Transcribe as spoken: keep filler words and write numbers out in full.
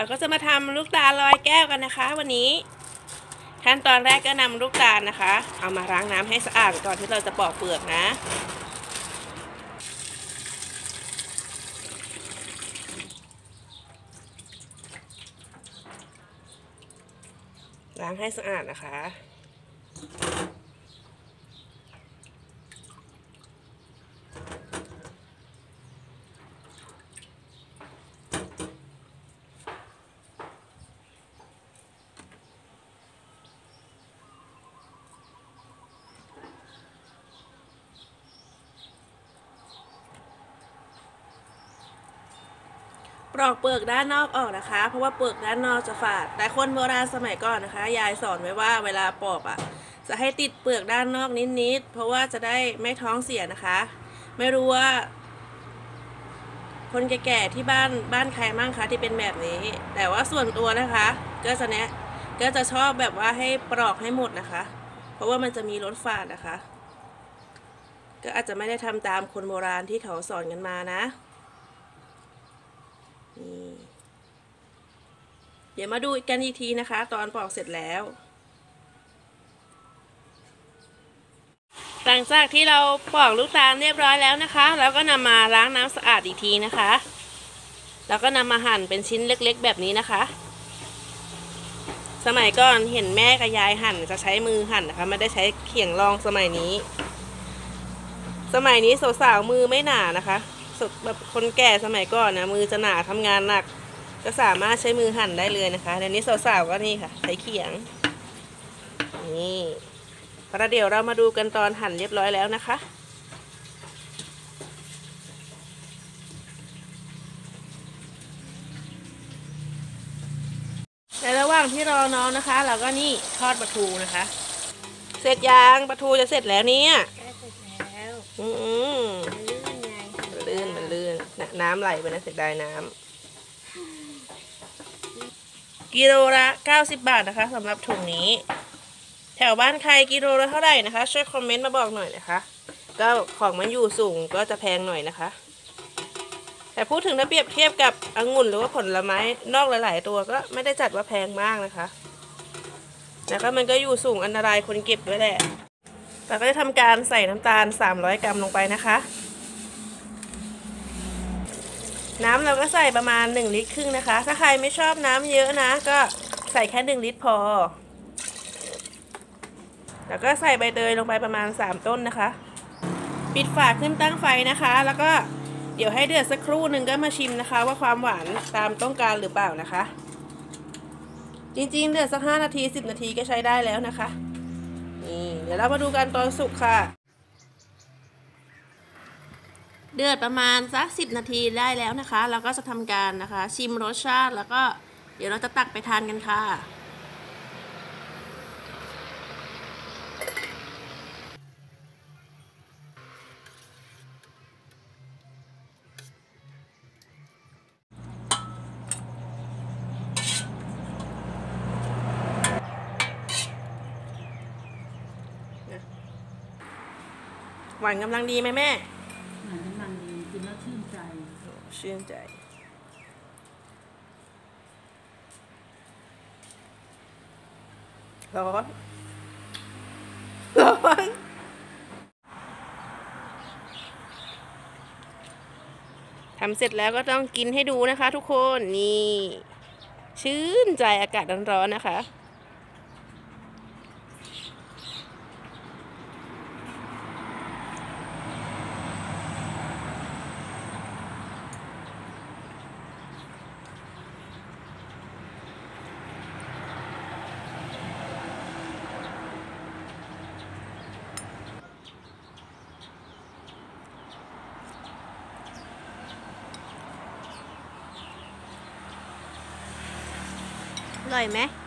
เราก็จะมาทำลูกตาลลอยแก้วกันนะคะวันนี้ขั้นตอนแรกก็นำลูกตาลนะคะเอามาล้างน้ำให้สะอาดก่อนที่เราจะปอกเปลือกนะล้างให้สะอาดนะคะปลอกเปลือกด้านนอกออกนะคะเพราะว่าเปลือกด้านนอกจะฝาดแต่คนโบราณสมัยก่อนนะคะยายสอนไว้ว่าเวลาปอกอ่ะจะให้ติดเปลือกด้านนอกนิดๆเพราะว่าจะได้ไม่ท้องเสียนะคะไม่รู้ว่าคนแก่ๆที่บ้านบ้านใครมั่งคะที่เป็นแบบนี้แต่ว่าส่วนตัวนะคะก็จะเนี้ยก็จะชอบแบบว่าให้ปลอกให้หมดนะคะเพราะว่ามันจะมีรสฝาดนะคะก็อาจจะไม่ได้ทำตามคนโบราณที่เขาสอนกันมานะเดี๋ยวมาดูกันอีกทีนะคะตอนปอกเสร็จแล้วหลังจากที่เราปอกลูกตาลเรียบร้อยแล้วนะคะเราก็นำมาล้างน้ำสะอาดอีกทีนะคะแล้วก็นำมาหั่นเป็นชิ้นเล็กๆแบบนี้นะคะสมัยก่อนเห็นแม่กับยายหั่นจะใช้มือหั่นนะคะไม่ได้ใช้เขียงรองสมัยนี้สมัยนี้สาวๆมือไม่หนานะคะแบบคนแก่สมัยก่อนนะมือจะหนาทำงานหนักก็สามารถใช้มือหั่นได้เลยนะคะเดี๋ยวนี้สาวๆก็นี่ค่ะใช้เขียงนี่ประเดี๋ยวเรามาดูกันตอนหั่นเรียบร้อยแล้วนะคะในระหว่างที่รอน้องนะคะเราก็นี่ทอดปลาทูนะคะเสร็จยางปลาทูจะเสร็จแล้วเนี่ยเสร็จแล้วอืมมันลื่นมันลื่นน้ำไหลไปนะเสียดายน้ำกิโลละเก้าสิบบาทนะคะสำหรับถุงนี้แถวบ้านใครกิโลละเท่าไหร่นะคะช่วยคอมเมนต์มาบอกหน่อยนะคะก็ของมันอยู่สูงก็จะแพงหน่อยนะคะแต่พูดถึงถ้าเปรียบเทียบกับองุ่นหรือว่าผลไม้นอกหลายๆตัวก็ไม่ได้จัดว่าแพงมากนะคะแล้วก็มันก็อยู่สูงอันตรายคนเก็บด้วยแหละเราก็จะทำการใส่น้ำตาลสามร้อยกรัมลงไปนะคะน้ำเราก็ใส่ประมาณหนึ่งลิตรครึ่งนะคะถ้าใครไม่ชอบน้ำเยอะนะก็ใส่แค่หนึ่งลิตรพอแล้วก็ใส่ใบเตยลงไปประมาณสามต้นนะคะปิดฝาขึ้นตั้งไฟนะคะแล้วก็เดี๋ยวให้เดือดสักครู่หนึ่งก็มาชิมนะคะว่าความหวานตามต้องการหรือเปล่านะคะจริงๆเดือดสักห้านาทีสิบนาทีก็ใช้ได้แล้วนะคะนี่เดี๋ยวเรามาดูกันตอนสุกค่ะเดือดประมาณสักสิบนาทีได้แล้วนะคะเราก็จะทำการนะคะชิมรสชาติแล้วก็เดี๋ยวเราจะตักไปทานกันค่ะหวานกำลังดีไหมแม่หวานกำลังดีกินแล้วชื่นใจชื่นใจร้อนร้อนทำเสร็จแล้วก็ต้องกินให้ดูนะคะทุกคนนี่ชื่นใจอากาศร้อนๆนะคะอร่อยไหม